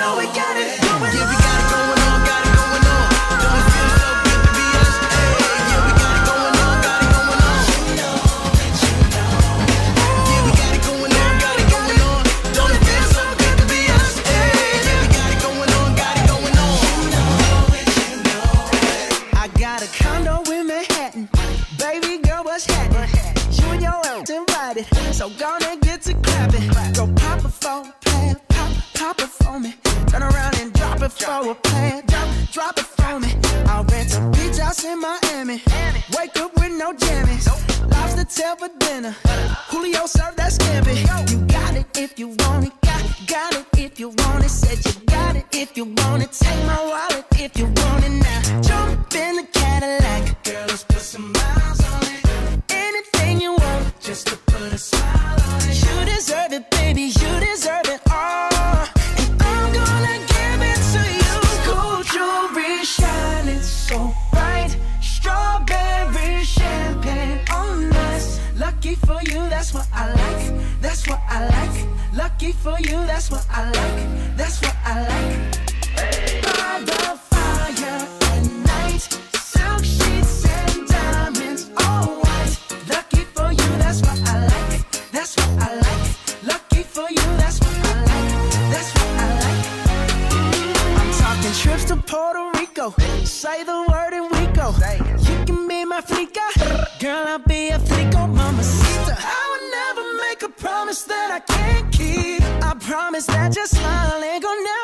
know we got it going on. Yeah, we got it going on, got it going on. Don't it feel so good to be us? Hey, yeah, we got it going on, got it going on. Yeah, we got it going on, got it going on. Don't it feel so good to be us? Hey, yeah, we got it going on, got it going on. I got a condo in Manhattan. Baby girl, what's happening? You and your ass invited, so gonna get to clapping. Go pop it for a plan, pop it for me. Turn around and drop it for a plan, drop it for me. I'll rent a beach house in Miami. Wake up with no jammies. Lobster tail for dinner. Julio served that scampi. You got it if you want it, got it if you want it. Said you got it if you want it. Take my wallet if you want it now. Jump in the Cadillac, girl, let's put some miles on it. Anything you want, just to put a smile on it. You deserve it, baby, you deserve it all. And I'm gonna give it to you. Gold jewelry shining so bright. Strawberry champagne on us. Lucky for you, that's what I like. That's what I like. Lucky for you, that's what I like. That's what I like. By the fire at night, silk sheets and diamonds, all white. Lucky for you, that's what I like. That's what I like. Lucky for you, that's what I like. That's what I like. I'm talking trips to Puerto Rico. Say the word and we go. You can be my flica, girl, I'll be a flico, mamacita. I would never make a promise that I can't keep. I promise that your smile ain't gonna